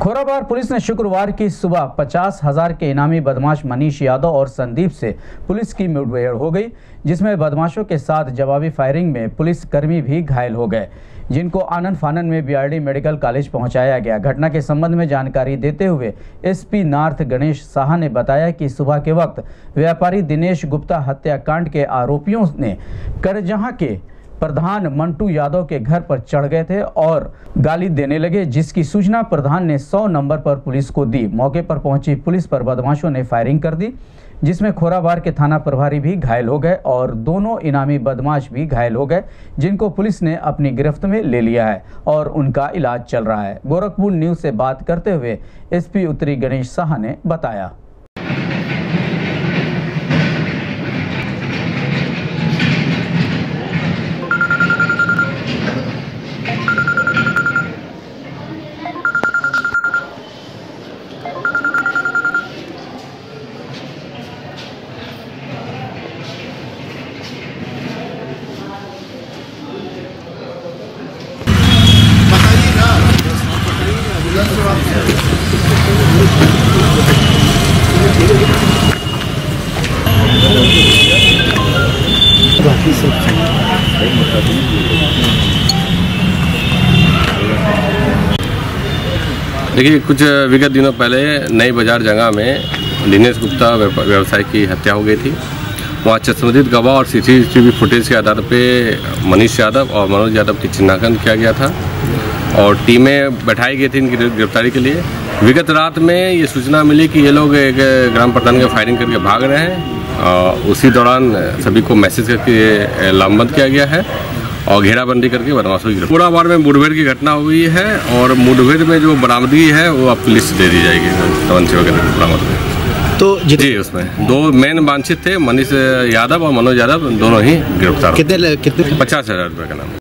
Khorabar police ने शुक्रवार की सुबह 50,000 के इनामी बदमाश मनीष यादव और संदीप से पुलिस की मुठभेड़ हो गई, जिसमें बदमाशों के साथ जवाबी फायरिंग में पुलिसकर्मी भी घायल हो गए, जिनको आनन फानन में बीआरडी मेडिकल कॉलेज पहुंचाया गया। घटना के संबंध में जानकारी देते हुए एसपी नॉर्थ गणेश साहा ने बताया कि सुबह के वक्त व्यापारी दिनेश गुप्ता हत्याकांड के आरोपियों ने करजहां के प्रधान मंटू यादव के घर पर चढ़ गए थे और गाली देने लगे, जिसकी सूचना प्रधान ने 100 नंबर पर पुलिस को दी। मौके पर पहुंची पुलिस पर बदमाशों ने फायरिंग कर दी, जिसमें खोराबार के थाना प्रभारी भी घायल हो गए और दोनों इनामी बदमाश भी घायल हो गए, जिनको पुलिस ने अपनी गिरफ्त में ले लिया है और उनका इलाज चल रहा है। गोरखपुर न्यूज से बात करते हुए एसपी उत्तरी गणेश साहा ने बताया। देखिए, कुछ विगत दिनों पहले नई बाजार जगह में दिनेश गुप्ता व्यवसायी की हत्या हो गई थी। वहाँ चश्मदीद गवाह और सीसीटीवी फुटेज के आधार पे मनीष यादव और मनोज यादव की चिन्हांकन किया गया था और टीमें बैठाई गई थी इनकी गिरफ्तारी के लिए। विगत रात में ये सूचना मिली कि ये लोग एक ग्राम प्रधान के फायरिंग करके भाग रहे हैं। उसी दौरान सभी को मैसेज करके लामबंद किया गया है और घेराबंदी करके बदमाशों की गिरफ्तारी। खोराबार में मुठभेड़ की घटना हुई है और मुठभेड़ में जो बरामदगी है वो अब पुलिस दे दी जाएगी। तवंची वगैरह बरामद हुई तो जी, उसमें दो मेन वांछित थे, मनीष यादव और मनोज यादव, दोनों ही गिरफ्तार। कितने 50,000 रुपये का नाम।